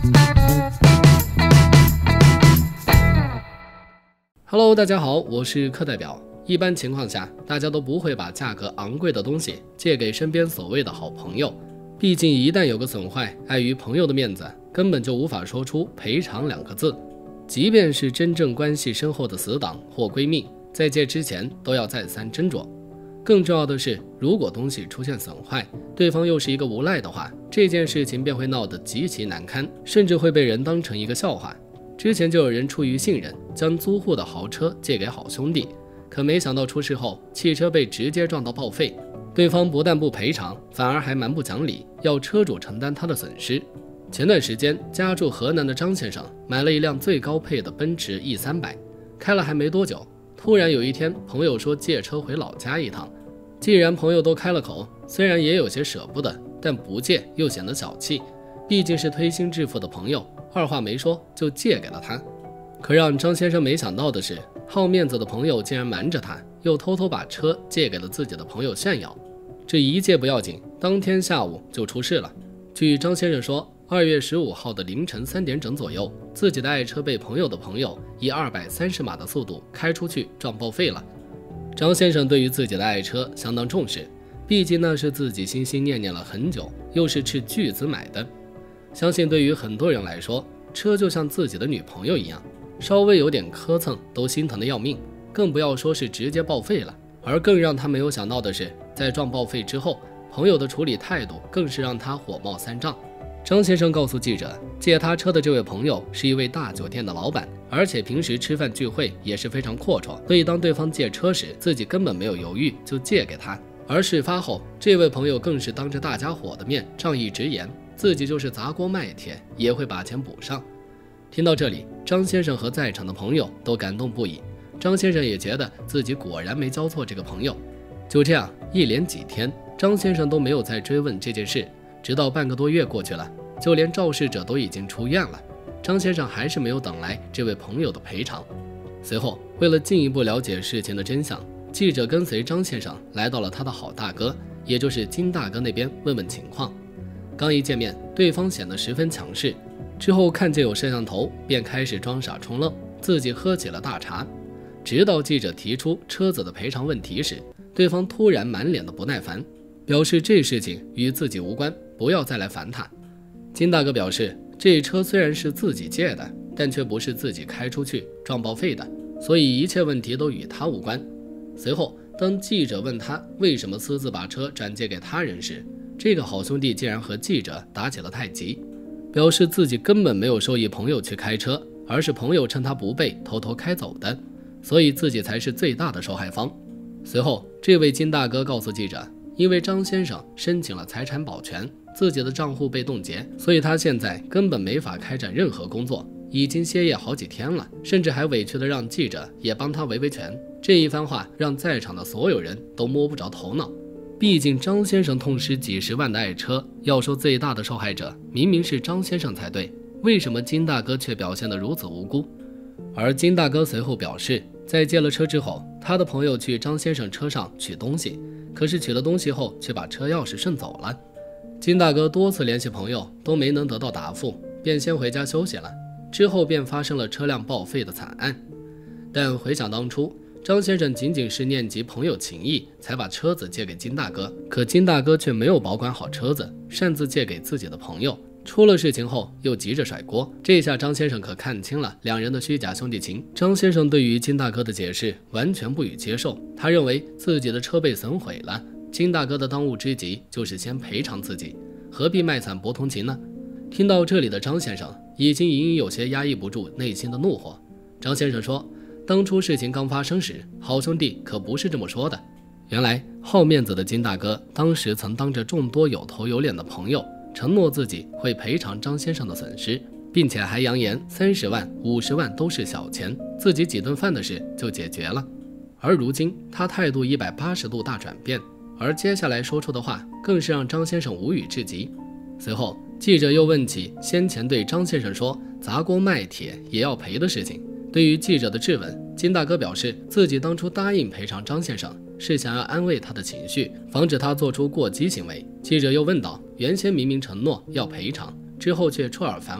Hello， 大家好，我是课代表。一般情况下，大家都不会把价格昂贵的东西借给身边所谓的好朋友，毕竟一旦有个损坏，碍于朋友的面子，根本就无法说出赔偿2个字。即便是真正关系深厚的死党或闺蜜，在借之前都要再三斟酌。更重要的是，如果东西出现损坏，对方又是一个无赖的话，这件事情便会闹得极其难堪，甚至会被人当成一个笑话。之前就有人出于信任，将租户的豪车借给好兄弟，可没想到出事后，汽车被直接撞到报废，对方不但不赔偿，反而还蛮不讲理，要车主承担他的损失。前段时间，家住河南的张先生买了一辆最高配的奔驰 E300， 开了还没多久，突然有一天，朋友说借车回老家一趟。既然朋友都开了口，虽然也有些舍不得，但不借又显得小气，毕竟是推心置腹的朋友，二话没说就借给了他。可让张先生没想到的是，好面子的朋友竟然瞒着他，又偷偷把车借给了自己的朋友炫耀。这一借不要紧，当天下午就出事了。据张先生说，2月15号的凌晨3点整左右，自己的爱车被朋友的朋友以230码的速度开出去撞报废了。张先生对于自己的爱车相当重视，毕竟那是自己心心念念了很久，又是斥巨资买的。相信对于很多人来说，车就像自己的女朋友一样，稍微有点磕蹭都心疼的要命，更不要说是直接报废了。而更让他没有想到的是，在撞报废之后，朋友的处理态度更是让他火冒三丈。张先生告诉记者，借他车的这位朋友是一位大酒店的老板，而且平时吃饭聚会也是非常阔绰，所以当对方借车时，自己根本没有犹豫就借给他。而事发后，这位朋友更是当着大家伙的面仗义直言，自己就是砸锅卖铁也会把钱补上。听到这里，张先生和在场的朋友都感动不已，张先生也觉得自己果然没交错这个朋友。就这样一连几天，张先生都没有再追问这件事，直到半个多月过去了，就连肇事者都已经出院了，张先生还是没有等来这位朋友的赔偿。随后，为了进一步了解事情的真相，记者跟随张先生来到了他的好大哥，也就是金大哥那边问问情况。刚一见面，对方显得十分强势，之后看见有摄像头，便开始装傻充愣，自己喝起了大茶。直到记者提出车子的赔偿问题时，对方突然满脸的不耐烦，表示这事情与自己无关，不要再来烦他。金大哥表示，这车虽然是自己借的，但却不是自己开出去撞报废的，所以一切问题都与他无关。随后，当记者问他为什么私自把车转借给他人时，这个好兄弟竟然和记者打起了太极，表示自己根本没有授意朋友去开车，而是朋友趁他不备偷偷开走的，所以自己才是最大的受害方。随后，这位金大哥告诉记者，因为张先生申请了财产保全，自己的账户被冻结，所以他现在根本没法开展任何工作，已经歇业好几天了，甚至还委屈地让记者也帮他维权。这一番话让在场的所有人都摸不着头脑。毕竟张先生痛失几十万的爱车，要说最大的受害者明明是张先生才对，为什么金大哥却表现得如此无辜？而金大哥随后表示，在借了车之后，他的朋友去张先生车上取东西，可是取了东西后却把车钥匙顺走了。金大哥多次联系朋友都没能得到答复，便先回家休息了。之后便发生了车辆报废的惨案。但回想当初，张先生仅仅是念及朋友情谊，才把车子借给金大哥，可金大哥却没有保管好车子，擅自借给自己的朋友。出了事情后又急着甩锅，这下张先生可看清了两人的虚假兄弟情。张先生对于金大哥的解释完全不予接受，他认为自己的车被损毁了，金大哥的当务之急就是先赔偿自己，何必卖惨博同情呢？听到这里的张先生已经隐隐有些压抑不住内心的怒火。张先生说，当初事情刚发生时，好兄弟可不是这么说的。原来好面子的金大哥当时曾当着众多有头有脸的朋友承诺自己会赔偿张先生的损失，并且还扬言30万、50万都是小钱，自己几顿饭的事就解决了。而如今他态度180度大转变，而接下来说出的话更是让张先生无语至极。随后记者又问起先前对张先生说砸锅卖铁也要赔的事情。对于记者的质问，金大哥表示自己当初答应赔偿张先生是想要安慰他的情绪，防止他做出过激行为。记者又问道，原先明明承诺要赔偿，之后却出尔反尔，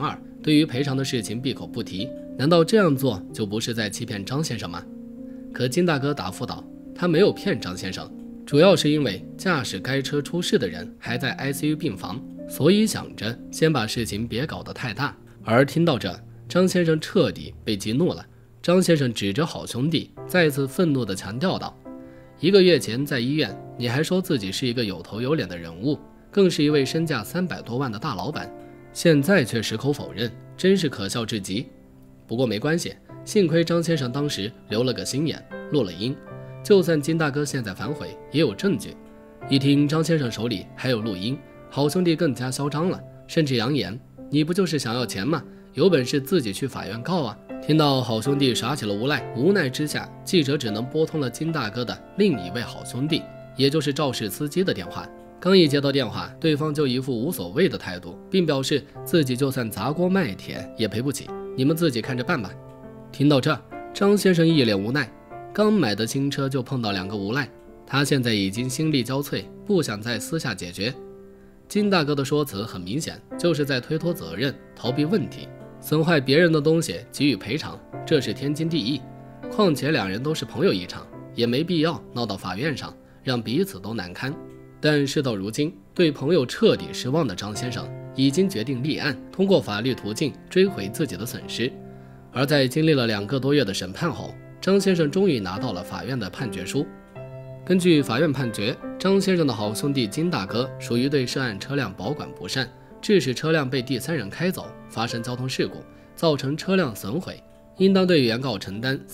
对于赔偿的事情闭口不提，难道这样做就不是在欺骗张先生吗？可金大哥答复道，他没有骗张先生，主要是因为驾驶该车出事的人还在 ICU 病房，所以想着先把事情别搞得太大。而听到这，张先生彻底被激怒了。张先生指着好兄弟，再次愤怒地强调道：1个月前在医院，你还说自己是一个有头有脸的人物，更是一位身价300多万的大老板，现在却矢口否认，真是可笑至极。不过没关系，幸亏张先生当时留了个心眼，录了音，就算金大哥现在反悔，也有证据。一听张先生手里还有录音，好兄弟更加嚣张了，甚至扬言：你不就是想要钱吗？有本事自己去法院告啊！听到好兄弟耍起了无赖，无奈之下，记者只能拨通了金大哥的另一位好兄弟，也就是肇事司机的电话。刚一接到电话，对方就一副无所谓的态度，并表示自己就算砸锅卖铁也赔不起，你们自己看着办吧。听到这，张先生一脸无奈，刚买的新车就碰到2个无赖，他现在已经心力交瘁，不想再私下解决。金大哥的说辞很明显，就是在推脱责任，逃避问题。损坏别人的东西给予赔偿，这是天经地义。况且2人都是朋友一场，也没必要闹到法院上，让彼此都难堪。但事到如今，对朋友彻底失望的张先生已经决定立案，通过法律途径追回自己的损失。而在经历了2个多月的审判后，张先生终于拿到了法院的判决书。根据法院判决，张先生的好兄弟金大哥属于对涉案车辆保管不善，致使车辆被第三人开走，发生交通事故，造成车辆损毁，应当对原告承担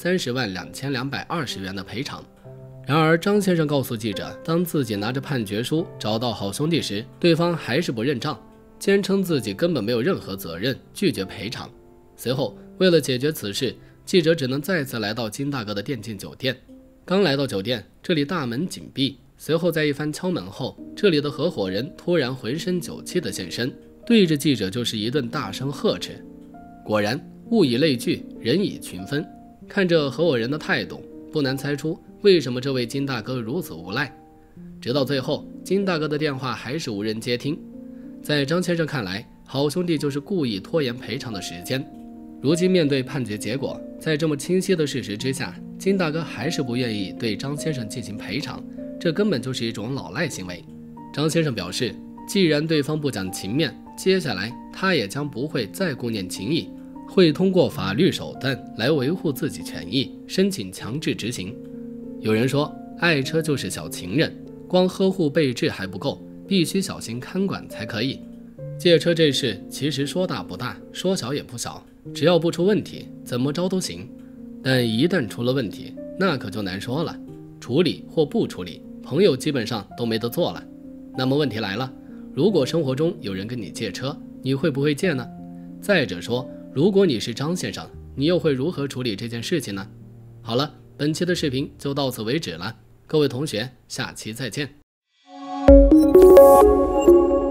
302220元的赔偿。然而张先生告诉记者，当自己拿着判决书找到好兄弟时，对方还是不认账，坚称自己根本没有任何责任，拒绝赔偿。随后为了解决此事，记者只能再次来到金大哥的电竞酒店。刚来到酒店，这里大门紧闭，随后在一番敲门后，这里的合伙人突然浑身酒气的现身，对着记者就是一顿大声呵斥。果然物以类聚，人以群分，看着合伙人的态度，不难猜出为什么这位金大哥如此无赖。直到最后，金大哥的电话还是无人接听。在张先生看来，好兄弟就是故意拖延赔偿的时间。如今面对判决结果，在这么清晰的事实之下，金大哥还是不愿意对张先生进行赔偿，这根本就是一种老赖行为。张先生表示，既然对方不讲情面，接下来他也将不会再顾念情谊，会通过法律手段来维护自己权益，申请强制执行。有人说，爱车就是小情人，光呵护备至还不够，必须小心看管才可以。借车这事其实说大不大，说小也不小，只要不出问题，怎么着都行。但一旦出了问题，那可就难说了，处理或不处理，朋友基本上都没得做了。那么问题来了，如果生活中有人跟你借车，你会不会借呢？再者说，如果你是张先生，你又会如何处理这件事情呢？好了，本期的视频就到此为止了，各位同学，下期再见。